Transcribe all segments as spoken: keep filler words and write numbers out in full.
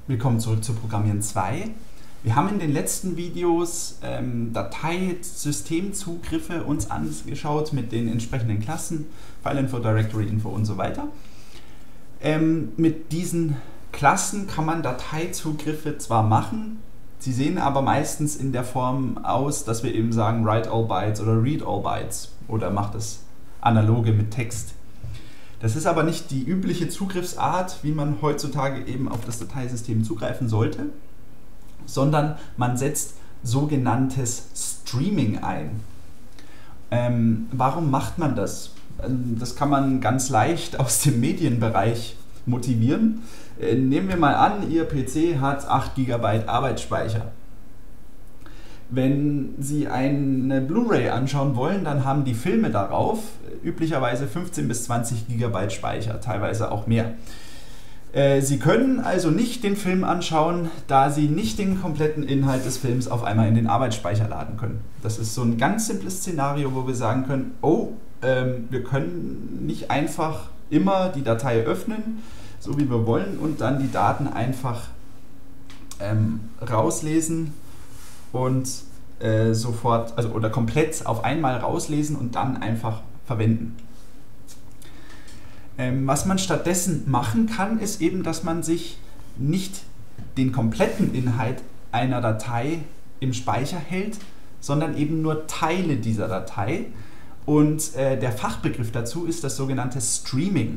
Willkommen zurück zu Programmieren zwei. Wir haben in den letzten Videos ähm, Dateisystemzugriffe uns angeschaut mit den entsprechenden Klassen, File-Info, Directory-Info und so weiter. Ähm, mit diesen Klassen kann man Dateizugriffe zwar machen, sie sehen aber meistens in der Form aus, dass wir eben sagen Write all bytes oder Read all bytes oder macht das analoge mit Text. Das ist aber nicht die übliche Zugriffsart, wie man heutzutage eben auf das Dateisystem zugreifen sollte, sondern man setzt sogenanntes Streaming ein. Ähm, warum macht man das? Das kann man ganz leicht aus dem Medienbereich motivieren. Äh, nehmen wir mal an, Ihr P C hat acht Gigabyte Arbeitsspeicher. Wenn Sie eine Blu-ray anschauen wollen, dann haben die Filme darauf üblicherweise fünfzehn bis zwanzig Gigabyte Speicher, teilweise auch mehr. Sie können also nicht den Film anschauen, da Sie nicht den kompletten Inhalt des Films auf einmal in den Arbeitsspeicher laden können. Das ist so ein ganz simples Szenario, wo wir sagen können, oh, ähm, wir können nicht einfach immer die Datei öffnen, so wie wir wollen, und dann die Daten einfach ähm, rauslesen und äh, sofort, also oder komplett auf einmal rauslesen und dann einfach verwenden. Ähm, was man stattdessen machen kann, ist eben, dass man sich nicht den kompletten Inhalt einer Datei im Speicher hält, sondern eben nur Teile dieser Datei. Und äh, der Fachbegriff dazu ist das sogenannte Streaming.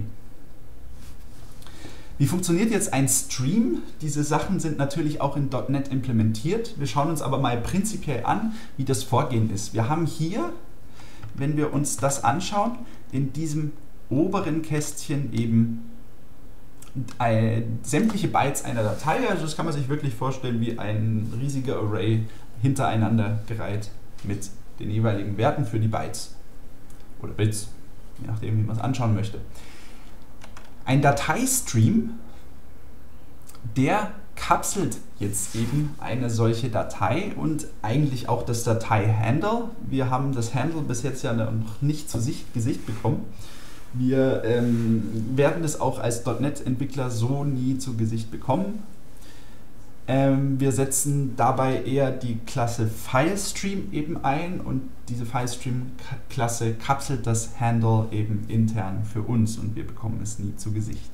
Wie funktioniert jetzt ein Stream? Diese Sachen sind natürlich auch in .N E T implementiert. Wir schauen uns aber mal prinzipiell an, wie das Vorgehen ist. Wir haben hier, wenn wir uns das anschauen, in diesem oberen Kästchen eben äh, sämtliche Bytes einer Datei. Also das kann man sich wirklich vorstellen wie ein riesiger Array hintereinander gereiht mit den jeweiligen Werten für die Bytes oder Bits, je nachdem, wie man es anschauen möchte. Ein Dateistream, der kapselt jetzt eben eine solche Datei und eigentlich auch das Datei-Handle. Wir haben das Handle bis jetzt ja noch nicht zu Gesicht bekommen. Wir ähm, werden es auch als .N E T-Entwickler so nie zu Gesicht bekommen. Ähm, wir setzen dabei eher die Klasse FileStream eben ein und diese FileStream-Klasse kapselt das Handle eben intern für uns und wir bekommen es nie zu Gesicht.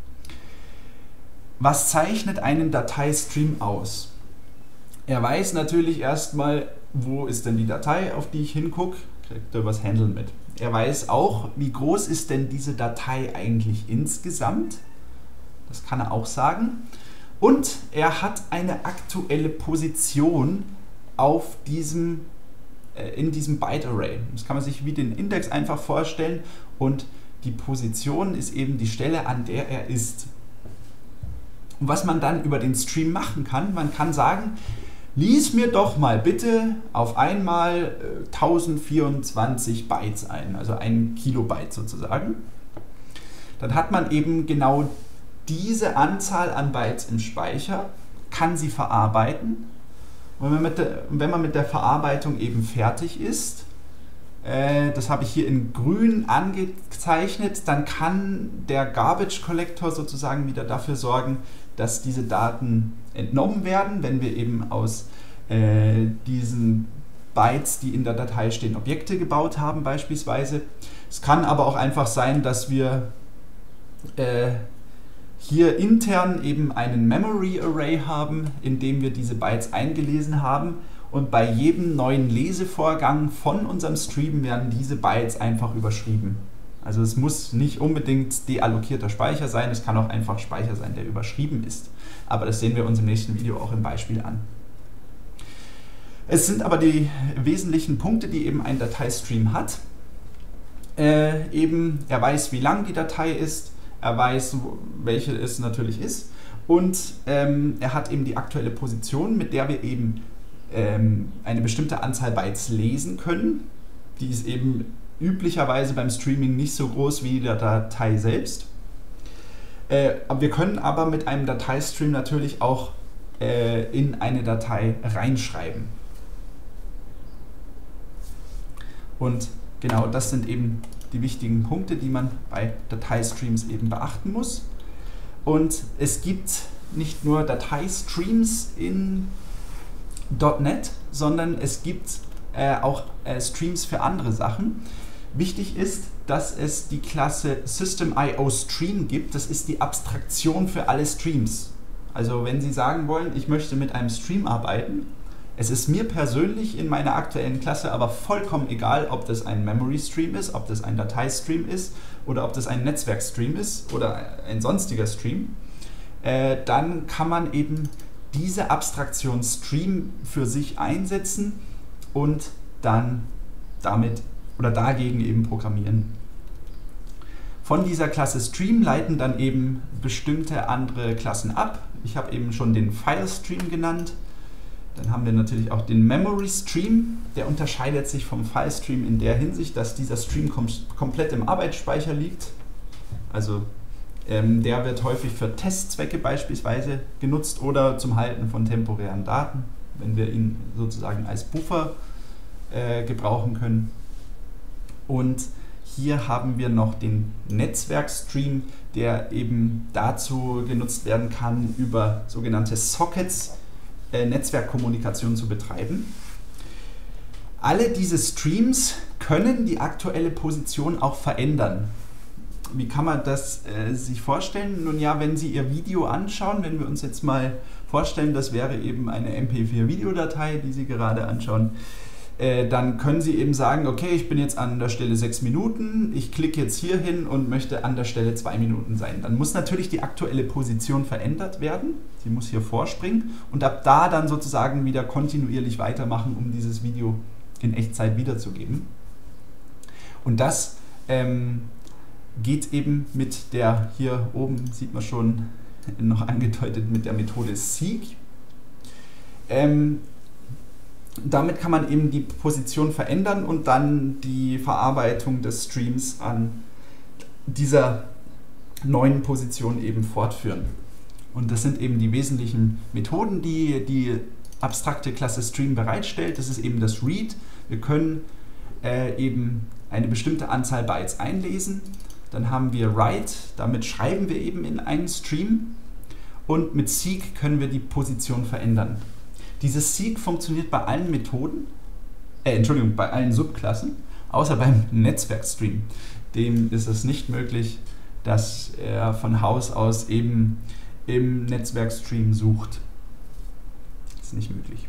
Was zeichnet einen Dateistream aus? Er weiß natürlich erstmal, wo ist denn die Datei, auf die ich hingucke, kriegt er übers Handle mit. Er weiß auch, wie groß ist denn diese Datei eigentlich insgesamt, das kann er auch sagen. Und er hat eine aktuelle Position auf diesem, äh, in diesem Byte-Array. Das kann man sich wie den Index einfach vorstellen und die Position ist eben die Stelle, an der er ist. Und was man dann über den Stream machen kann, man kann sagen, lies mir doch mal bitte auf einmal äh, tausendvierundzwanzig Bytes ein, also ein Kilobyte sozusagen. Dann hat man eben genau diese Anzahl an Bytes im Speicher, kann sie verarbeiten. Und wenn man mit der, wenn man mit der Verarbeitung eben fertig ist, äh, das habe ich hier in grün angezeichnet, dann kann der Garbage Collector sozusagen wieder dafür sorgen, dass diese Daten entnommen werden, wenn wir eben aus äh, diesen Bytes, die in der Datei stehen, Objekte gebaut haben beispielsweise. Es kann aber auch einfach sein, dass wir äh, hier intern eben einen Memory Array haben, in dem wir diese Bytes eingelesen haben und bei jedem neuen Lesevorgang von unserem Stream werden diese Bytes einfach überschrieben. Also es muss nicht unbedingt deallokierter Speicher sein, es kann auch einfach Speicher sein, der überschrieben ist. Aber das sehen wir uns im nächsten Video auch im Beispiel an. Es sind aber die wesentlichen Punkte, die eben ein Dateistream hat. Äh, eben, er weiß, wie lang die Datei ist, er weiß, welche es natürlich ist und ähm, er hat eben die aktuelle Position, mit der wir eben ähm, eine bestimmte Anzahl Bytes lesen können. Die ist eben üblicherweise beim Streaming nicht so groß wie die Datei selbst. Äh, wir können aber mit einem Dateistream natürlich auch äh, in eine Datei reinschreiben. Und genau das sind eben die wichtigen Punkte, die man bei Dateistreams eben beachten muss. Und es gibt nicht nur Dateistreams in .NET, sondern es gibt äh, auch äh, Streams für andere Sachen. Wichtig ist, dass es die Klasse System.io.Stream gibt. Das ist die Abstraktion für alle Streams. Also wenn Sie sagen wollen, ich möchte mit einem Stream arbeiten, es ist mir persönlich in meiner aktuellen Klasse aber vollkommen egal, ob das ein Memory Stream ist, ob das ein Dateistream ist oder ob das ein Netzwerkstream ist oder ein sonstiger Stream, äh, dann kann man eben diese Abstraktion Stream für sich einsetzen und dann damit oder dagegen eben programmieren. Von dieser Klasse Stream leiten dann eben bestimmte andere Klassen ab. Ich habe eben schon den File Stream genannt. Dann haben wir natürlich auch den Memory Stream. Der unterscheidet sich vom File Stream in der Hinsicht, dass dieser Stream kom komplett im Arbeitsspeicher liegt. Also ähm, der wird häufig für Testzwecke beispielsweise genutzt oder zum Halten von temporären Daten, wenn wir ihn sozusagen als Buffer äh, gebrauchen können. Und hier haben wir noch den Netzwerkstream, der eben dazu genutzt werden kann, über sogenannte Sockets äh, Netzwerkkommunikation zu betreiben. Alle diese Streams können die aktuelle Position auch verändern. Wie kann man das äh, sich vorstellen? Nun ja, wenn Sie Ihr Video anschauen, wenn wir uns jetzt mal vorstellen, das wäre eben eine M P vier Videodatei, die Sie gerade anschauen, Äh, dann können Sie eben sagen, okay, ich bin jetzt an der Stelle sechs Minuten, ich klicke jetzt hier hin und möchte an der Stelle zwei Minuten sein. Dann muss natürlich die aktuelle Position verändert werden, sie muss hier vorspringen und ab da dann sozusagen wieder kontinuierlich weitermachen, um dieses Video in Echtzeit wiederzugeben. Und das ähm, geht eben mit der, hier oben sieht man schon noch angedeutet, mit der Methode Seek. Ähm, Damit kann man eben die Position verändern und dann die Verarbeitung des Streams an dieser neuen Position eben fortführen. Und das sind eben die wesentlichen Methoden, die die abstrakte Klasse Stream bereitstellt. Das ist eben das Read. Wir können äh, eben eine bestimmte Anzahl Bytes einlesen. Dann haben wir Write, damit schreiben wir eben in einen Stream. Und mit Seek können wir die Position verändern. Dieses Seek funktioniert bei allen Methoden, äh, Entschuldigung, bei allen Subklassen, außer beim Netzwerkstream. Dem ist es nicht möglich, dass er von Haus aus eben im Netzwerkstream sucht. Das ist nicht möglich.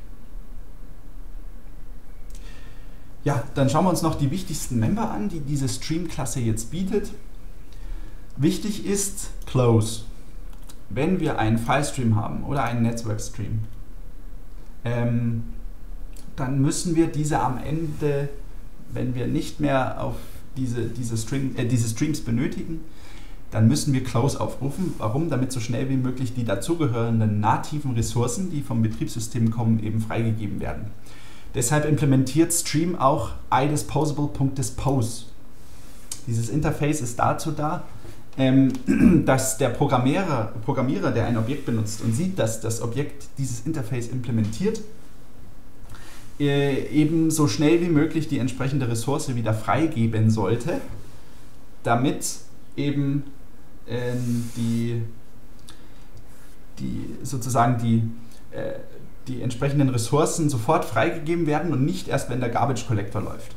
Ja, dann schauen wir uns noch die wichtigsten Member an, die diese Stream-Klasse jetzt bietet. Wichtig ist Close. Wenn wir einen File-Stream haben oder einen Netzwerkstream, Ähm, dann müssen wir diese am Ende, wenn wir nicht mehr auf diese, diese, String, äh, diese Streams benötigen, dann müssen wir Close aufrufen. Warum? Damit so schnell wie möglich die dazugehörenden nativen Ressourcen, die vom Betriebssystem kommen, eben freigegeben werden. Deshalb implementiert Stream auch iDisposable.dispose. Dieses Interface ist dazu da, ähm, dass der Programmierer, Programmierer, der ein Objekt benutzt und sieht, dass das Objekt dieses Interface implementiert, äh, eben so schnell wie möglich die entsprechende Ressource wieder freigeben sollte, damit eben ähm, die, die sozusagen die, äh, die entsprechenden Ressourcen sofort freigegeben werden und nicht erst, wenn der Garbage Collector läuft.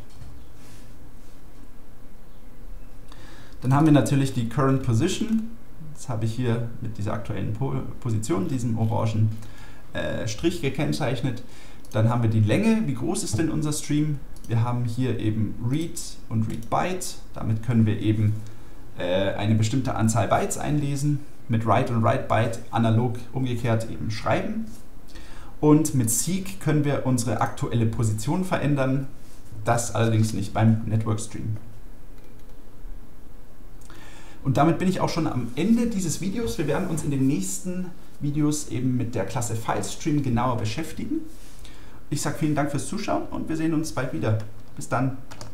Dann haben wir natürlich die Current Position. Das habe ich hier mit dieser aktuellen po Position, diesem orangen äh, Strich gekennzeichnet. Dann haben wir die Länge, wie groß ist denn unser Stream? Wir haben hier eben Read und Read Byte. Damit können wir eben äh, eine bestimmte Anzahl Bytes einlesen. Mit Write und Write Byte analog umgekehrt eben schreiben. Und mit Seek können wir unsere aktuelle Position verändern. Das allerdings nicht beim Network Stream. Und damit bin ich auch schon am Ende dieses Videos. Wir werden uns in den nächsten Videos eben mit der Klasse FileStream genauer beschäftigen. Ich sage vielen Dank fürs Zuschauen und wir sehen uns bald wieder. Bis dann.